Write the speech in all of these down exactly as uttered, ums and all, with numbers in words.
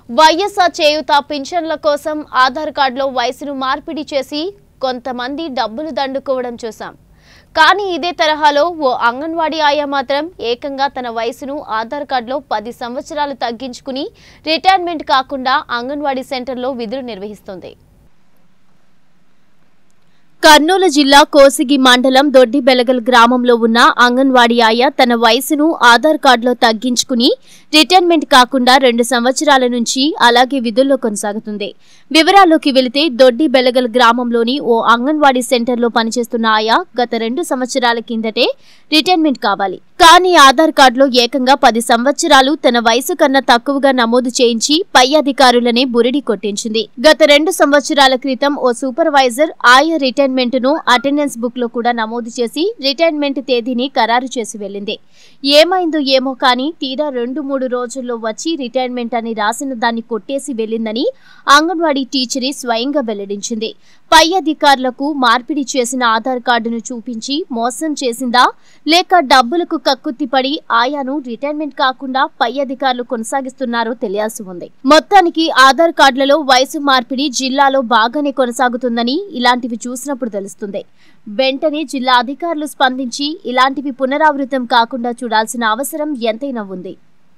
వైఎస్ఆర్ చేయూత పింఛన్ల కోసం ఆధార్ కార్డులో వయసును మార్పిడి చేసి కొంతమంది డబ్బులు దండుకోవడం చూసాం. కానీ ఇదే తరహాలో ఓ అంగన్వాడీ ఆయా మాత్రం ఏకంగా తన వయసును ఆధార్ కార్డులో పది సంవత్సరాలు తగ్గించుకుని రిటైర్మెంట్ కాకుండా అంగన్వాడీ సెంటర్లో విధులు నిర్వహిస్తుంది. కర్నూలు జిల్లా కోసిగి మండలం దొడ్డి బెలగల్ గ్రామంలో ఉన్న అంగన్వాడీ ఆయా తన వయసును ఆధార్ కార్డులో తగ్గించుకుని రిటైర్మెంట్ కాకుండా రెండు సంవత్సరాల నుంచి అలాగే విధుల్లో కొనసాగుతుంది. వివరాల్లోకి వెళితే దొడ్డి బెలగల్ గ్రామంలోని ఓ అంగన్వాడీ సెంటర్లో పనిచేస్తున్న ఆయా గత రెండు సంవత్సరాల కిందటే రిటైర్మెంట్ కావాలి. కానీ ఆధార్ కార్డులో ఏకంగా పది సంవత్సరాలు తన వయసు కన్నా తక్కువగా నమోదు చేయించి పై అధికారులనే బురిడి కొట్టించింది. గత రెండు సంవత్సరాల క్రితం ఓ సూపర్వైజర్ ఆయా రిటైర్మెంట్ ను అటెండెన్స్ బుక్ లో కూడా నమోదు చేసి రిటైర్మెంట్ తేదీని ఖరారు చేసి వెళ్లింది. ఏమైందో ఏమో కానీ తీరా రెండు మూడు రోజుల్లో వచ్చి రిటైర్మెంట్ అని రాసిన దాన్ని కొట్టేసి వెళ్లిందని అంగన్వాడీ టీచరే స్వయంగా వెల్లడించింది. పై అధికారులకు మార్పిడి చేసిన ఆధార్ కార్డును చూపించి మోసం చేసిందా లేక డబ్బులకు కక్కుర్తిపడి ఆయాను రిటైర్మెంట్ కాకుండా పై అధికారులు కొనసాగిస్తున్నారో తెలియాల్సి ఉంది. మొత్తానికి ఆధార్ కార్డులలో వయసు మార్పిడి జిల్లాలో బాగానే కొనసాగుతుందని ఇలాంటివి చూసినప్పుడు తెలుస్తుంది. వెంటనే జిల్లా అధికారులు స్పందించి ఇలాంటివి పునరావృతం కాకుండా చూడాల్సిన అవసరం ఎంతైనా ఉంది.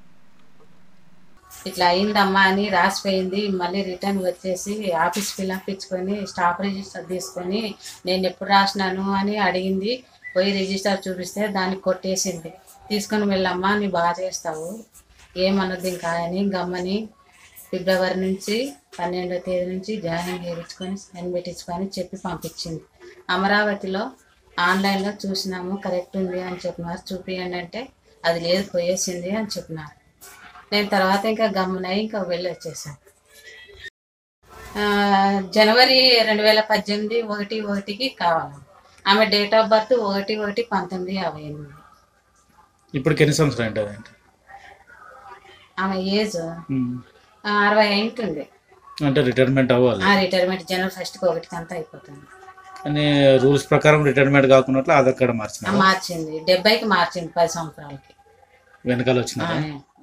ఇట్లా అయిందమ్మా అని రాసిపోయింది. మళ్ళీ రిటర్న్ వచ్చేసి ఆఫీస్ ఫిల్అప్ ఇచ్చుకొని స్టాఫ్ రిజిస్టర్ తీసుకొని నేను ఎప్పుడు రాసినాను అని అడిగింది. పోయి రిజిస్టర్ చూపిస్తే దాన్ని కొట్టేసింది. తీసుకొని వెళ్ళమ్మా నీ బాగా చేస్తావు ఏమన్నది ఇంకా అని గమ్మని ఫిబ్రవరి నుంచి పన్నెండో తేదీ నుంచి జాయిన్ చేయించుకొని సైన్ పెట్టించుకొని చెప్పి పంపించింది. అమరావతిలో ఆన్లైన్లో చూసినాము కరెక్ట్ ఉంది అని చెప్పినారు. చూపియండి అంటే అది లేదు పోయేసింది అని చెప్పినారు. నేను తర్వాత ఇంకా గమ్మునై ఇంకా వెళ్ళి వచ్చేసాను. జనవరి రెండు వేల పద్దెనిమిది ఒకటి ఒకటికి కావాలి. ఆమె డేట్ ఆఫ్ బర్త్ ఒకటి ఒకటి పంతొమ్మిది యాభై ఎనిమిది. ఇప్పుడు ఎన్ని సంవత్సరాలు ఉంటుంది? ఆమె ఏజ్ అరవై ఉంటుంది. అంటే రిటైర్మెంట్ అవ్వాలి. రిటైర్మెంట్ జనవరి ఫస్ట్కి ఒకటికి అంతా అయిపోతుంది. కానీ రూల్స్ ప్రకారం రిటైర్మెంట్ కాకున్నట్లు ఆధార్ కార్డు మార్చింది మార్చింది డెబ్బైకి మార్చింది పది సంవత్సరాలకి వెనకాల వచ్చిన